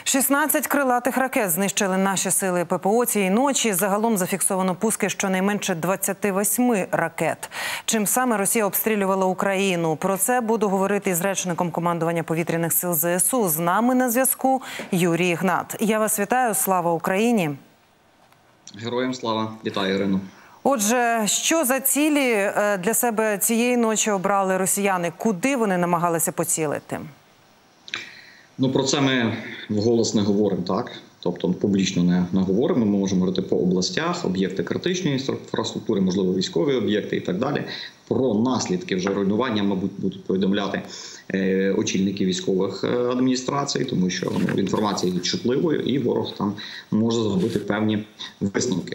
16 крилатих ракет знищили наші сили ППО цієї ночі. Загалом зафіксовано пуски щонайменше 28 ракет. Чим саме Росія обстрілювала Україну? Про це буду говорити з речником командування повітряних сил ЗСУ. З нами на зв'язку Юрій Ігнат. Я вас вітаю. Слава Україні! Героям слава! Вітаю, Ірино! Отже, що за цілі для себе цієї ночі обрали росіяни? Куди вони намагалися поцілити? Про це ми вголос не говоримо, так? Тобто публічно не говоримо. Ми можемо говорити по областях, об'єкти критичної інфраструктури, можливо, військові об'єкти і так далі. Про наслідки вже руйнування, мабуть, будуть повідомляти очільники військових адміністрацій, тому що інформація є чутливою і ворог там може зробити певні висновки.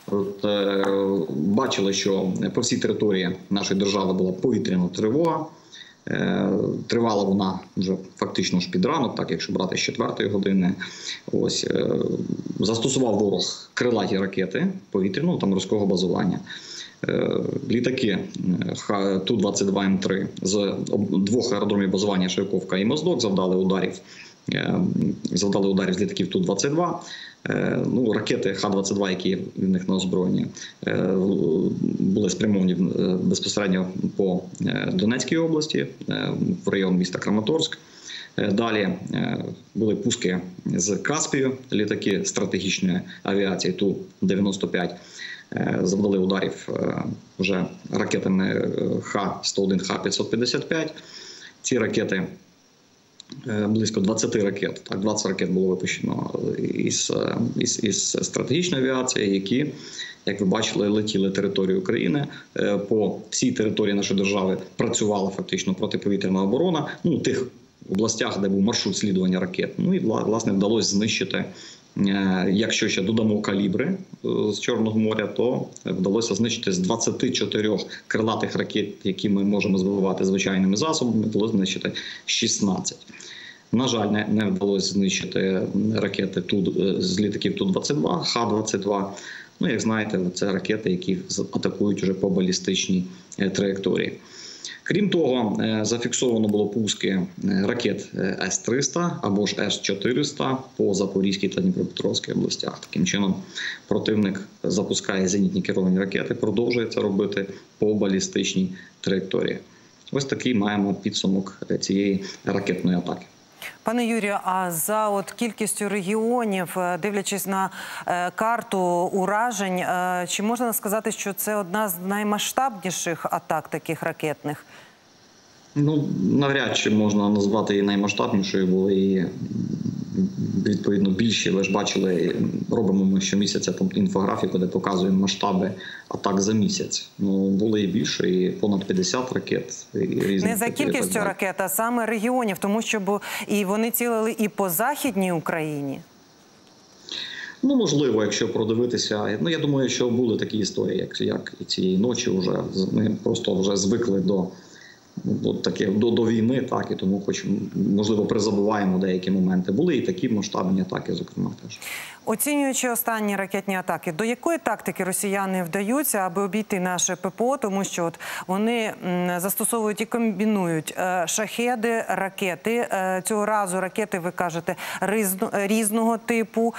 Бачили, що по всій території нашої держави була повітряна тривога. Тривала вона вже фактично ж під ранок, так якщо брати з 4-ї години. Застосував ворог крилаті ракети повітряного та морського базування. Літаки Ту-22М3 з двох аеродромів базування Шевковка і Моздок завдали ударів з літаків Ту-22. Ракети Х-22, які в них на озброєнні, були спрямовані безпосередньо по Донецькій області, в район міста Краматорськ. Далі були пуски з Каспію, літаки стратегічної авіації Ту-95 завдали ударів вже ракетами Х-101, Х-555. Ці ракети, близько 20 ракет, 20 ракет було випущено із стратегічної авіації, які, як ви бачили, летіли територію України. По всій території нашої держави працювала фактично протиповітряна оборона, в тих областях, де був маршрут слідування ракет. І, власне, вдалося знищити, якщо ще додамо калібри з Чорного моря, то вдалося знищити з 24 крилатих ракет, які ми можемо збивати звичайними засобами, вдалося знищити 16. На жаль, не вдалося знищити ракети з літаків Ту-22, Х-22. Як знаєте, це ракети, які атакують вже по балістичній траєкторії. Крім того, зафіксовано було пуски ракет С-300 або ж С-400 по Запорізькій та Дніпропетровській областях. Таким чином, противник запускає зенітні керовані ракети, продовжує це робити по балістичній траєкторії. Ось такий маємо підсумок цієї ракетної атаки. Пане Юрію, а за кількістю регіонів, дивлячись на карту уражень, чи можна сказати, що це одна з наймасштабніших атак таких ракетних? Навряд чи можна назвати її наймасштабнішою, бо і відповідно більші. Ви ж бачили, робимо ми щомісяця інфографіку, де показуємо масштаби атак за місяць. Були і більше, і понад 50 ракет. Не за кількістю ракет, а саме регіонів, тому що і вони цілили і по Західній Україні. Можливо, якщо продивитися. Я думаю, що були такі історії, як і цієї ночі вже. Ми просто вже звикли до війни, так, і тому можливо, призабуваємо деякі моменти. Були і такі масштабні атаки, зокрема, теж. Оцінюючи останні ракетні атаки, до якої тактики росіяни вдаються, аби обійти наше ППО? Тому що вони застосовують і комбінують шахеди, ракети. Цього разу ракети, ви кажете, різного типу.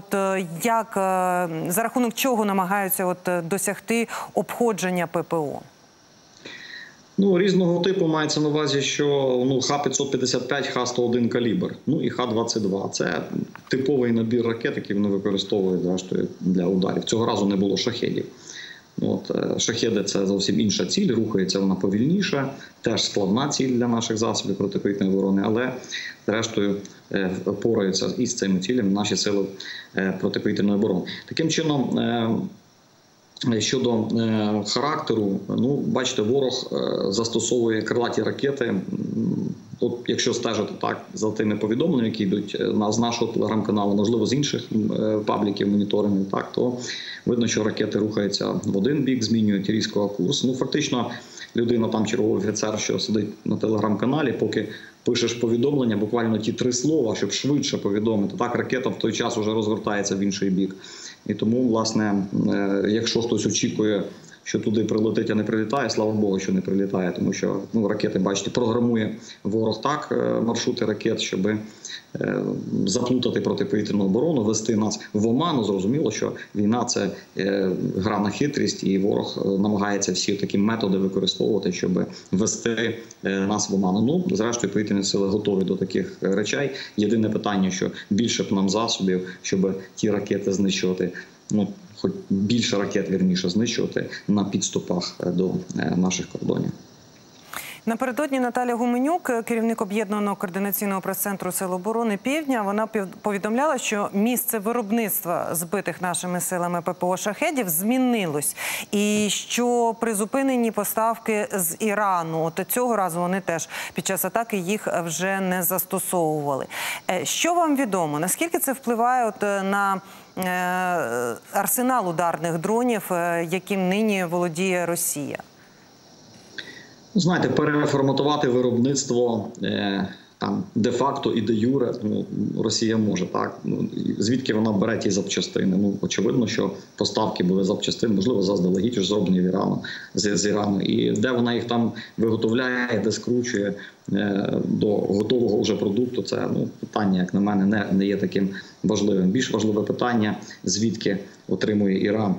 За рахунок чого намагаються досягти обходження ППО? Різного типу мається на увазі, що Х-555, Х-101 калібр, і Х-22. Це типовий набір ракет, які вони використовують для ударів. Цього разу не було шахедів. Шахеди – це зовсім інша ціль, рухається вона повільніше, теж складна ціль для наших засобів протиповітряної оборони, але зрештою пораються із цими цілями наші сили протиповітряної оборони. Таким чином, щодо характеру, бачите, ворог застосовує крилаті ракети. Якщо стежити так за тими повідомленнями, які йдуть з нашого телеграм-каналу, можливо, з інших пабліків моніторингів, то видно, що ракети рухаються в один бік, змінюють різко курс. Фактично, людина, черговий офіцер, що сидить на телеграм-каналі, поки пишеш повідомлення, буквально ті 3 слова, щоб швидше повідомити. Так, ракета в той час вже розгортається в інший бік. І тому, власне, якщо хтось очікує що туди прилетить, а не прилітає. Слава Богу, що не прилітає, тому що ракети, бачите, програмує ворог так маршрути ракет, щоб заплутати протиповітряну оборону, вести нас в оману. Зрозуміло, що війна – це гра на хитрість, і ворог намагається всі такі методи використовувати, щоб вести нас в оману. Зрештою, повітряні сили готові до таких речей. Єдине питання, що більше б нам засобів, щоб ті ракети знищувати, хоч більше ракет, вірніше, знищувати на підступах до наших кордонів. Напередодні Наталя Гуменюк, керівник об'єднаного координаційного прес-центру Сил оборони Півдня, вона повідомляла, що місце виробництва збитих нашими силами ППО «Шахедів» змінилось. І що призупинені поставки з Ірану. От цього разу вони теж під час атаки їх вже не застосовували. Що вам відомо? Наскільки це впливає на арсенал ударних дронів, яким нині володіє Росія? Знаєте, переформатувати виробництво де-факто і де-юре Росія може, так? Звідки вона бере ті запчастини? Очевидно, що поставки були запчастин, можливо, заздалегідь вже зроблені з Ірану. І де вона їх там виготовляє, де скручує до готового вже продукту, це питання, як на мене, не є таким важливим. Більш важливе питання, звідки отримує Іран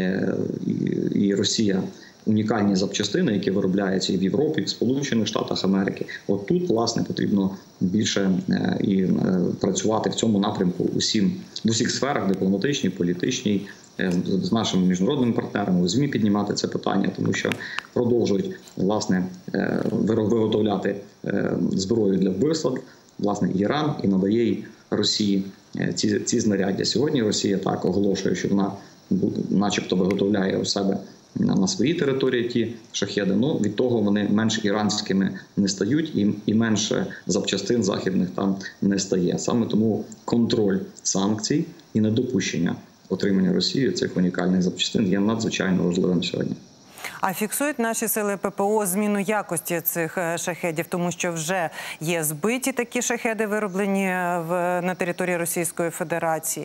і Росія унікальні запчастини, які виробляються і в Європі, і в Сполучених Штатах Америки. От тут, власне, потрібно більше і працювати в цьому напрямку в усіх сферах, дипломатичній, політичній, з нашими міжнародними партнерами, у ЗМІ піднімати це питання, тому що продовжують, власне, виготовляти зброю для вбивства, власне, Іран, і надає їй Росії ці знаряддя. Сьогодні Росія так оголошує, що вона начебто виготовляє у себе на своїй території ті шахеди. Від того вони менш іранськими не стають і менше запчастин західних там не стає. Саме тому контроль санкцій і недопущення отримання Росією цих унікальних запчастин є надзвичайно важливим сьогодні. А фіксують наші сили ППО зміну якості цих шахедів, тому що вже є збиті такі шахеди, вироблені на території Російської Федерації?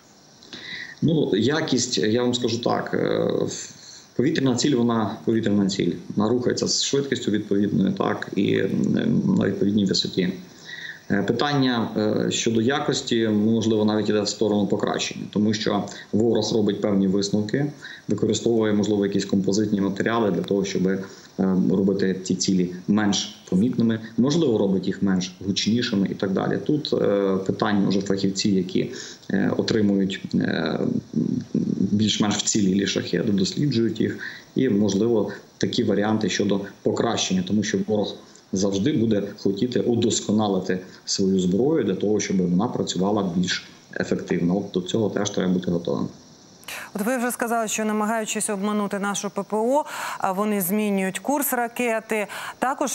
Якість, я вам скажу так, повітряна ціль, вона повітряна ціль. Вона рухається з швидкістю відповідною, так, і на відповідній висоті. Питання щодо якості, можливо, навіть йде в сторону покращення, тому що ворог робить певні висновки, використовує, можливо, якісь композитні матеріали для того, щоб робити ці цілі менш помітними, можливо, робить їх менш гучнішими і так далі. Тут питання вже фахівці, які отримують більш-менш вцілілі шахеди, досліджують їх, і, можливо, такі варіанти щодо покращення, тому що ворог завжди буде хотіти удосконалити свою зброю для того, щоб вона працювала більш ефективно. До цього теж треба бути готовим. От ви вже сказали, що намагаючись обманути нашу ППО, вони змінюють курс ракети. Також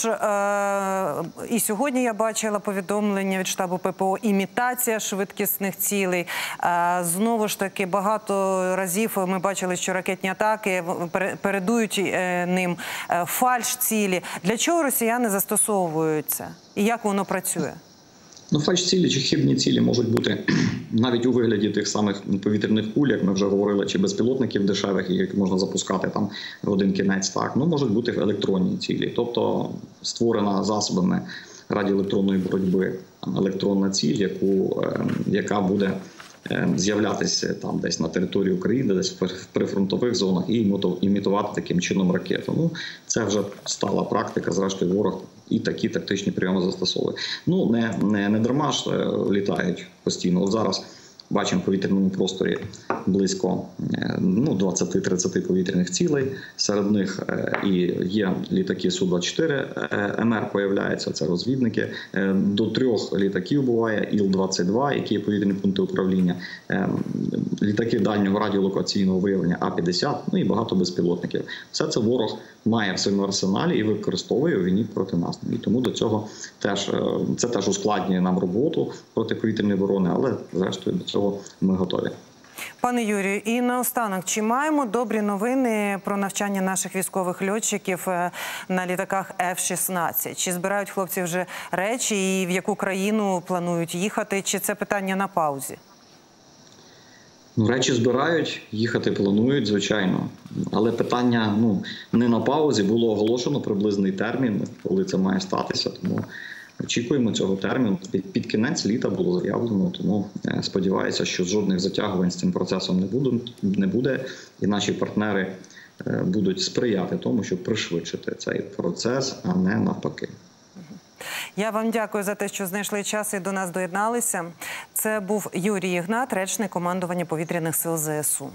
і сьогодні я бачила повідомлення від штабу ППО «Імітація швидкісних цілей». Знову ж таки, багато разів ми бачили, що ракетні атаки передують ним фальш-цілі. Для чого росіяни застосовують це? І як воно працює? Фальш-цілі чи хибні цілі можуть бути навіть у вигляді тих самих повітряних куль, як ми вже говорили, чи безпілотників дешевих, які можна запускати там в один кінець. Так, можуть бути електронні цілі, тобто створена засобами радіоелектронної боротьби електронна ціль, яка буде з'являтися там десь на території України, десь в прифронтових зонах, і імітувати таким чином ракету. Це вже стала практика, зрештою ворог і такі тактичні прийоми застосовує. Не дарма ж літають постійно. От зараз бачимо в повітряному просторі близько 20-30 повітряних цілей. Серед них і є літаки Су-24 МР появляються, це розвідники. До 3 літаків буває, Іл-22, які є повітряні пункти управління, літаки дальнього радіолокаційного виявлення А-50, і багато безпілотників. Все це ворог має в своєму арсеналі і використовує у війні проти нас. І тому до цього це теж ускладнює нам роботу протиповітряної оборони, але зрештою до цього ми готові. Пане Юрію, і наостанок, чи маємо добрі новини про навчання наших військових льотчиків на літаках F-16? Чи збирають хлопці вже речі, і в яку країну планують їхати? Чи це питання на паузі? Ну, речі збирають, їхати планують, звичайно. Але питання не на паузі, було оголошено приблизний термін, коли це має статися. Тому очікуємо цього терміну. Під кінець літа було заявлено, тому сподіваюся, що жодних затягувань з цим процесом не буде. І наші партнери будуть сприяти тому, щоб пришвидшити цей процес, а не навпаки. Я вам дякую за те, що знайшли час і до нас доєдналися. Це був Юрій Ігнат, речник командування Повітряних сил ЗСУ.